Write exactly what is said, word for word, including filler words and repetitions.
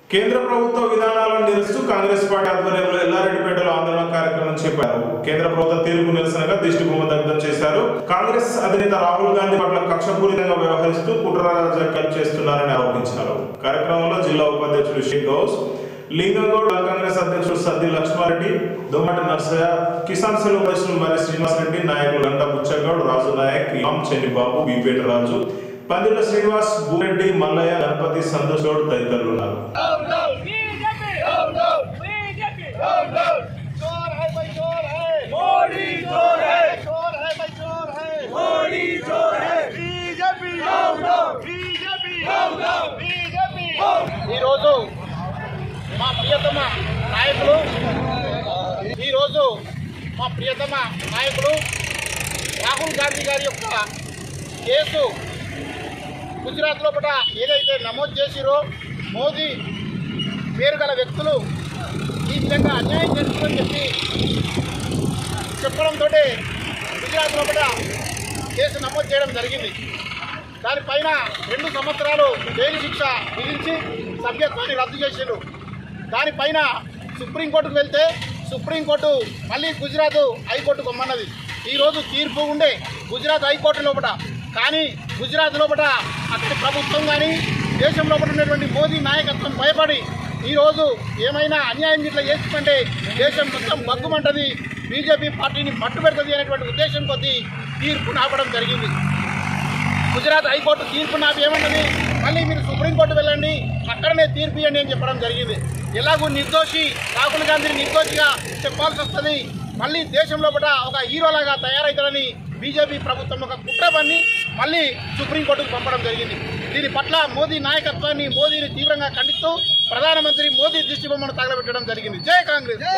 కేంద్ర ప్రభుత్వ విధానాలను నిరసిస్తూ కాంగ్రెస్ పార్టీ ఆధ్వర్యంలో ఎల్లారెడ్డిపేటలో ఆందోళన కార్యక్రమం చేపట్టారు. కేంద్ర ప్రభుత్వ తీర్పు నిరసనగా దిష్టిబొమ్మ దగ్ధం చేశారు. కాంగ్రెస్ అధినేత రాహుల్ గాంధీ పట్ల కక్షపూరితంగా వ్యవహరిస్తూ కుట్ర రాజకీయాలు చేస్తున్నారని ఆరోపించారు. కార్యక్రమంలో జిల్లా ఉపాధ్యక్షుడు షేక్ గౌస్, లింగంగౌడ్, కాంగ్రెస్ అధ్యక్షుడు సద్ది లక్ష్మారెడ్డి, దొమ్మటి నర్సయ్య, కిసాన్ సెల్ అధ్యక్షులు మరి శ్రీనివాసరెడ్డి, నాయకులు గంట బుచ్చగౌడ్, రాజు నాయక్, రామ్ చెన్నిబాబు, బిపేట రాజు, పందిళ్ళ శ్రీనివాస్, భూరెడ్డి, మల్లయ్య, గణపతి, సంతోష్ గౌడ్ తదితరులు ఉన్నారు. ఈరోజు మా ప్రియతమ నాయకులు ఈరోజు మా ప్రియతమ నాయకులు రాహుల్ గాంధీ గారి యొక్క కేసు గుజరాత్ లోపల ఏదైతే నమోదు చేసిరో మోదీ పేరు గల వ్యక్తులు ఈ విధంగా అన్యాయం చేస్తుందని చెప్పి చెప్పడంతో గుజరాత్ లోపల కేసు నమోదు చేయడం జరిగింది. దానిపైన రెండు సంవత్సరాలు జైలు శిక్ష విధించి సభ్యత్వాన్ని రద్దు చేసారు. దానిపైన సుప్రీంకోర్టుకు వెళ్తే సుప్రీంకోర్టు మళ్ళీ గుజరాత్ హైకోర్టు కొమ్మన్నది. ఈరోజు తీర్పు ఉండే గుజరాత్ హైకోర్టు లోపల, కానీ గుజరాత్ లోపల అక్కడి ప్రభుత్వం కానీ దేశం లోపల ఉన్నటువంటి మోదీ నాయకత్వం భయపడి ఈరోజు ఏమైనా అన్యాయం ఇట్లా చేసుకుంటే దేశం మొత్తం బగ్గుమంటది, బీజేపీ పార్టీని మట్టు పెడుతుంది అనేటువంటి ఉద్దేశం కొద్దీ తీర్పు నాపడం జరిగింది. గుజరాత్ హైకోర్టు తీర్పు నాపి ఏమంటది, మళ్ళీ మీరు సుప్రీంకోర్టు వెళ్ళండి, అక్కడనే తీర్పు ఇవ్వండి అని చెప్పడం జరిగింది. ఎలాగూ నిర్దోషి రాహుల్ గాంధీని నిర్దోషిగా చెప్పాల్సి వస్తుంది, మళ్ళీ దేశంలో కూడా ఒక హీరోలాగా తయారవుతారని బీజేపీ ప్రభుత్వం ఒక కుట్ర పన్ని మళ్ళీ సుప్రీంకోర్టుకు పంపడం జరిగింది. దీని పట్ల మోదీ నాయకత్వాన్ని, మోదీని తీవ్రంగా ఖండిస్తూ ప్రధానమంత్రి మోదీ దిష్టిబొమ్మను తగలబెట్టడం జరిగింది. జై కాంగ్రెస్.